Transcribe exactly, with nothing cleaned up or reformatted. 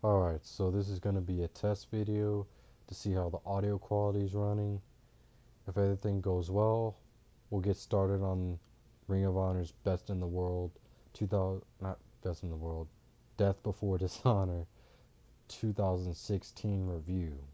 Alright, so this is going to be a test video to see how the audio quality is running. If everything goes well, we'll get started on Ring of Honor's Best in the World two thousand, not Best in the World, Death Before Dishonor two thousand sixteen review.